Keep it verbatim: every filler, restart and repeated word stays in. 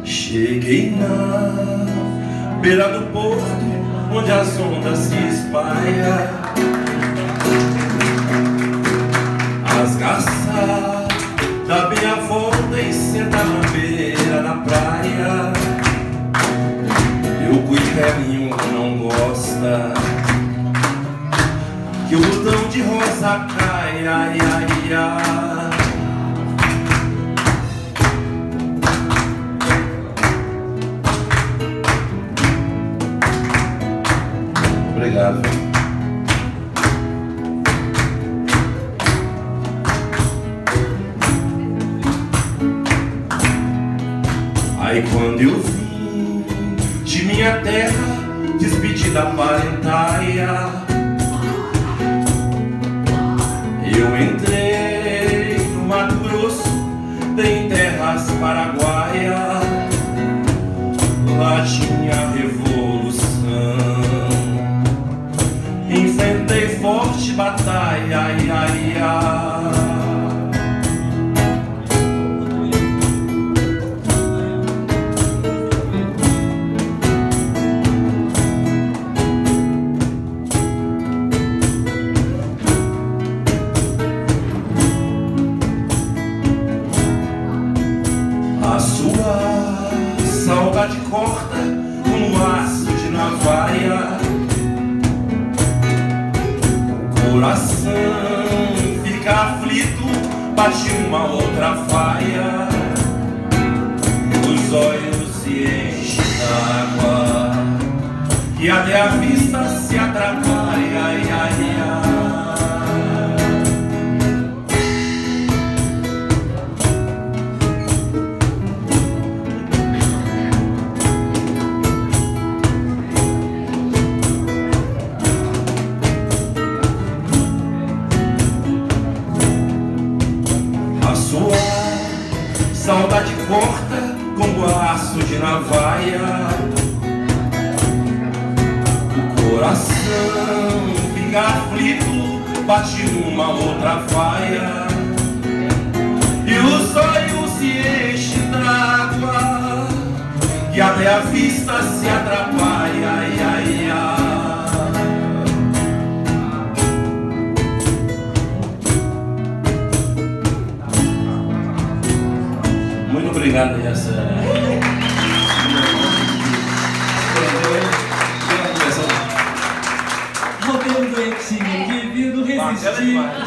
Cheguei na beira do porto, onde as ondas se espalham. As garças dá bem a volta e senta na beira da praia. E o cuicarinho não gosta que o botão de rosa cai, ai, ai, ai. Obrigado. Aí quando eu vim de minha terra, despedida parentária, eu entrei no Mato Grosso, tem terras paraguaias. Lá tinha revolução, enfrentei forte batalha, ai, ai, ai. A sua saudade corta como aço de navalha. O coração fica aflito, bate uma outra faia. Os olhos se enchem d'água e até a vista se atrapalha, ai, ai, ai. A sua saudade corta como aço de navalha. O coração fica aflito, bate uma outra faia. E os olhos se enchem d'água e até a vista se atrapalha, ai, ai, ai. Muito obrigado, essa. Rodando X, ninguém vindo resistir.